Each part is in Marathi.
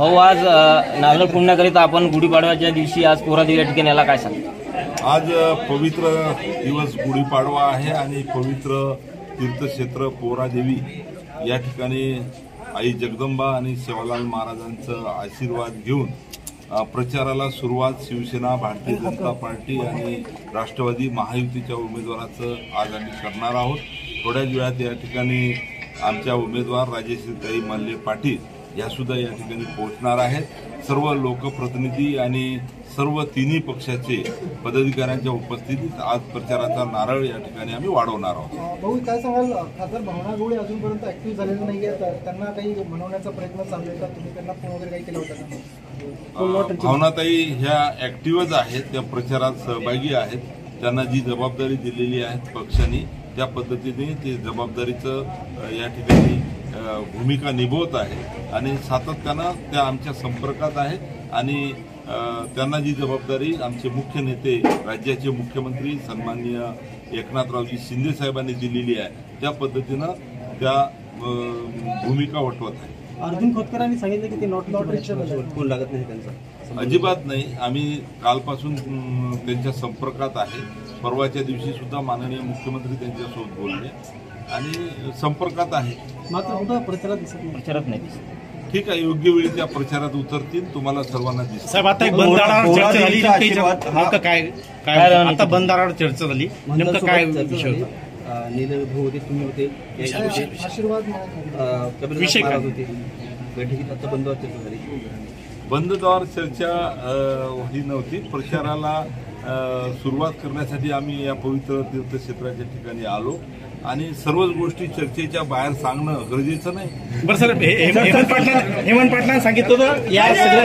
भाऊ, आज नारळ पुण्याकरिता आपण गुढीपाडव्याच्या दिवशी आज पोहरादेवी या ठिकाणी याला काय सांगता? आज पवित्र दिवस गुढीपाडवा आहे आणि पवित्र तीर्थक्षेत्र पोहरादेवी या ठिकाणी आई जगदंबा आणि सेवालाल महाराजांचं आशीर्वाद घेऊन प्रचाराला सुरुवात शिवसेना, भारतीय जनता पार्टी आणि राष्ट्रवादी महायुतीच्या उमेदवाराचं आज आम्ही करणार आहोत। थोड्याच वेळात या ठिकाणी आमच्या उमेदवार राजेश्रीताई मल्ले पाटील या सुद्धा या ठिकाणी पोहोचणार आहेत। सर्व लोकप्रतिनिधी आणि सर्व तिन्ही पक्षाचे पदाधिकाऱ्यांच्या उपस्थितीत आज प्रचाराचा नारळ या ठिकाणी आम्ही वाढवणार आहोत। भाऊ, काय सांगाल, खासदार भावना गवळी अजूनपर्यंत ऍक्टिव्ह झालेले नाहीये, त्यांना काही बनवण्याचा प्रयत्न चालू आहे का? तुम्ही त्यांना फोन वगैरे काही केला होता का? भावनाताई ह्या ऍक्टिव्हच आहेत, त्या प्रचारात सहभागी आहेत। त्यांना जी जबाबदारी दिलेली आहे पक्षाने त्या पद्धतीने ते जबाबदारीचं या ठिकाणी भूमिका निभवत आहे आणि सातत्यानं त्या आमच्या संपर्कात आहेत आणि त्यांना जी जबाबदारी आमचे मुख्य नेते राज्याचे मुख्यमंत्री सन्माननीय एकनाथरावजी शिंदे साहेबांनी दिलेली आहे त्या पद्धतीनं त्या भूमिका वठवत आहे। अर्जुन खोतकरांनी सांगितलं की ते लॉटरीचा फोन लागत नाही त्यांचा। अजिबात नाही, आम्ही कालपासून त्यांच्या संपर्कात आहे। परवाच्या दिवशी सुद्धा माननीय मुख्यमंत्री त्यांच्यासोबत बोलले आणि संपर्कात आहे। मात्र कुठं प्रचारात नाही ठीक आहे, योग्य वेळी त्या प्रचारात उतरतील, तुम्हाला सर्वांना दिसेल। साहेब, आता एक बंधारावर चर्चा झाली, नेमकं काय आता बंधारावर चर्चा झाली, नेमकं काय विषय होता? नील भाऊ होते, तुम्ही होते, आशीर्वाद विषय काय होते बैठकीत? आता बंधावर चर्चा झाली। बंदद्वार चर्चा ही नव्हती, प्रचाराला सुरुवात करण्यासाठी आम्ही या पवित्र तीर्थक्षेत्राच्या ठिकाणी आलो आणि सर्वच गोष्टी चर्चेच्या बाहेर सांगणं गरजेचं नाही। बरं सर, हेमंत पाटलांनी सांगितलं होतं या सगळ्या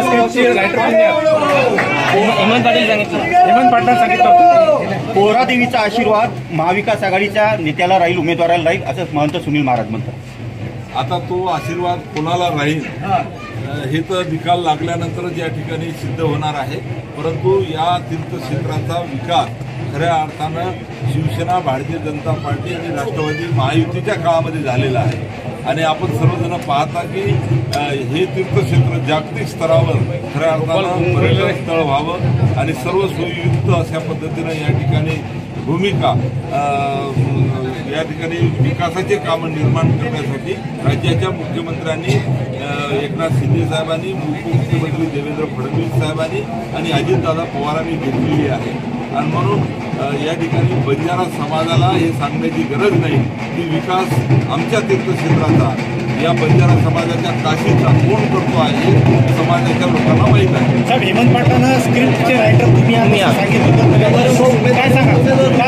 हेमंत पाटलांनी सांगितलं होतं पोहरादेवीचा आशीर्वाद महाविकास आघाडीच्या नेत्याला राहील, उमेदवाराला राहील, असं महंत सुनील महाराज म्हणतात। आता तो आशीर्वाद कोणाला राहील हे तर निकाल लागल्यानंतरच या ठिकाणी सिद्ध होणार आहे, परंतु या तीर्थक्षेत्राचा विकास खऱ्या अर्थानं शिवसेना, भारतीय जनता पार्टी आणि राष्ट्रवादी महायुतीच्या काळामध्ये झालेला आहे आणि आपण सर्वजण पाहता की हे तीर्थक्षेत्र जागतिक स्तरावर खऱ्या अर्थानं पर्यटन स्थळ व्हावं आणि सर्व सोयीयुक्त अशा पद्धतीनं या ठिकाणी भूमिका या ठिकाणी विकासाचे कामं निर्माण करण्यासाठी राज्याच्या मुख्यमंत्र्यांनी एकनाथ शिंदे साहेबांनी, उपमुख्यमंत्री देवेंद्र फडणवीस साहेबांनी आणि अजितदादा पवारांनी घेतलेली आहे आणि म्हणून या ठिकाणी बंजारा समाजाला हे सांगण्याची गरज नाही की विकास आमच्या तीर्थक्षेत्राचा, या बंजारा समाजाच्या काशीचा कोण करतो आहे समाजाच्या लोकांना माहीत आहे। साहेब, हेमंत पाटलांना स्क्रिप्टचे रायटर तुम्ही सांगितलं, काय सांगा?